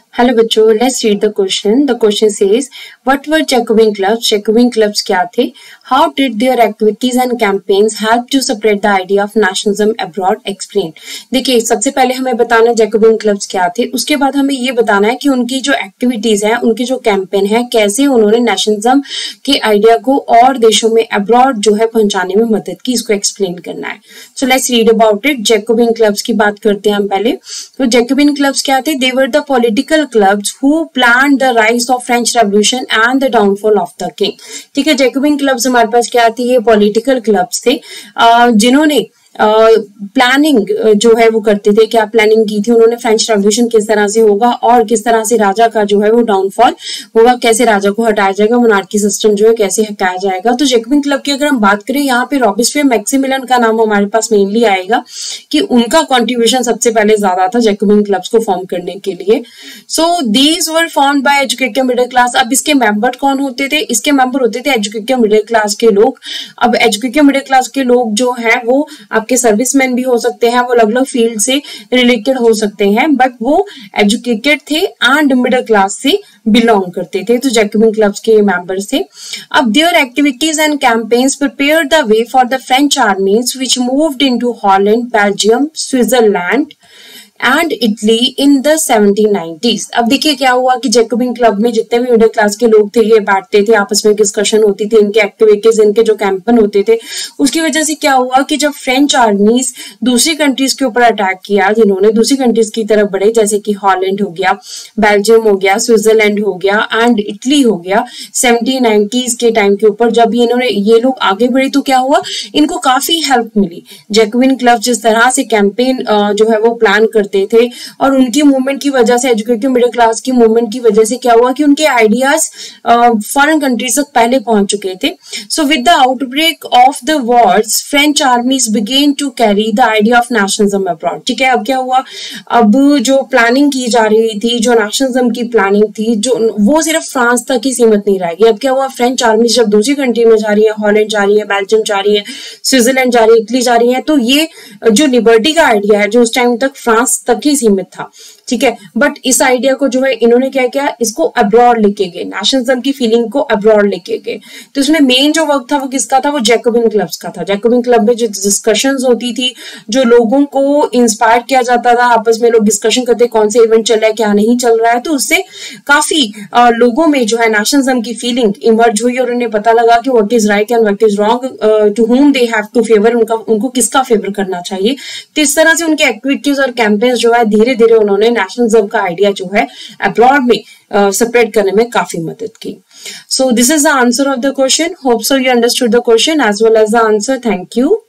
Hello बच्चों, let's read the question. The question says what were Jacobin clubs. Jacobin clubs क्या थे? How did their activities and campaigns help to spread the idea of nationalism abroad. Explain. देखिए, सबसे पहले हमें बताना Jacobian clubs क्या थे, उसके बाद हमें ये बताना है कि उनकी जो एक्टिविटीज है, उनके जो कैंपेन है, कैसे उन्होंने नेशनलिज्म के आइडिया को और देशों में अब्रॉड जो है पहुंचाने में मदद की. इसको एक्सप्लेन करना है. So let's read about it. Jacobin clubs की बात करते हैं हम पहले. तो जैकोबिन क्लब्स क्या थे? They were the political clubs who planned the rise of French Revolution and the downfall of the king. ठीक है, जैकोबिन क्लब्स हमारे पास क्या थी? ये पॉलिटिकल क्लब्स थे जिन्होंने प्लानिंग जो है वो करते थे. क्या प्लानिंग की थी उन्होंने? फ्रेंच रेवोल्यूशन किस तरह से होगा और किस तरह से राजा का जो है वो डाउनफॉल होगा, कैसे राजा को हटाया जाएगा, मोनार्की सिस्टम जो है कैसे हटाया जाएगा. तो जैकोबिन क्लब की अगर हम बात करें, यहाँ पे रॉबिस्पियर, मैक्सिमिलियन का नाम हमारे पास मेनली आएगा कि उनका कॉन्ट्रीब्यूशन सबसे पहले ज्यादा था जैकोबिन क्लब्स को फॉर्म करने के लिए. So these were formed by educated middle class. अब इसके मेंबर कौन होते थे? इसके मेंबर होते थे एजुकेटेड मिडिल क्लास के लोग. अब एजुकेटेड मिडिल क्लास के लोग जो है वो आपके सर्विसमैन भी हो सकते हैं, वो अलग अलग फील्ड से रिलेटेड हो सकते हैं, बट वो एजुकेटेड थे एंड मिडिल क्लास से बिलोंग करते थे. तो जैकोबिन क्लब्स के मेंबर्स थे. अब their activities and campaigns prepared the way for the French armies which moved into Holland, Belgium, Switzerland and Italy in the 1790s. अब देखिए क्या हुआ कि जैकोबिन क्लब में जितने भी मिडिल क्लास के लोग थे ये बैठते थे, आपस में डिस्कशन होती थी, इनके एक्टिविटीज, इनके जो कैंपेन होते थे, उसकी वजह से क्या हुआ कि जब फ्रेंच आर्मीज दूसरी कंट्रीज के ऊपर अटैक किया, जिन्होंने दूसरी कंट्रीज की तरफ बढ़े, जैसे कि हॉलैंड हो गया, बेल्जियम हो गया, स्विट्जरलैंड हो गया एंड इटली हो गया, 1790s के टाइम के ऊपर जब ये लोग आगे बढ़े तो क्या हुआ, इनको काफी हेल्प मिली. जैकोबिन क्लब जिस तरह से कैंपेन जो है वो प्लान थे और उनकी मूवमेंट की वजह से, एजुकेटेड मिडिल क्लास की मूवमेंट की वजह से क्या हुआ कि उनके आइडियाज फॉरेन कंट्रीज तक पहले पहुंच चुके थे. So with the outbreak of the wars French armies began to carry the idea of nationalism abroad. ठीक है, अब क्या हुआ, अब जो प्लानिंग की जा रही थी, जो नेशनलिज्म की प्लानिंग थी, जो वो सिर्फ फ्रांस तक ही सीमित नहीं रहेगी. अब क्या हुआ, फ्रेंच आर्मीज जब दूसरी कंट्री में जा रही है, हॉलैंड जा रही है, बेल्जियम जा रही है, स्विट्जरलैंड जा रही है, इटली जा रही है, तो ये जो लिबर्टी का आइडिया है जो उस टाइम तक फ्रांस तक ही सीमित था. ठीक है, बट इस आइडिया को जो है इन्होंने क्या किया, इसको अब्रॉड लेके गए, नेशनलिज्म की फीलिंग को अब्रॉड लेके गए. तो इसमें मेन जो वर्क था वो किसका था? वो जैकोबिन क्लब्स का था. जैकोबिन क्लब में जो डिस्कशंस होती थी, जो लोगों को इंस्पायर किया जाता था, आपस में लोग डिस्कशन करते कौन से इवेंट चल रहा है, क्या नहीं चल रहा है, तो उससे काफी लोगों में जो है नेशनलिज्म की फीलिंग इमर्ज हुई और उन्हें पता लगा कि what is right and what is wrong, to whom they have to favour, उनको किसका फेवर करना चाहिए. तो इस तरह से उनके एक्टिविटीज और कैंपेन्स जो है धीरे धीरे उन्होंने नेशनलिज्म का आइडिया जो है अब्रॉड में स्प्रेड करने में काफी मदद की. So this is the answer of the question. Hope so you understood the question as well as the answer. Thank you.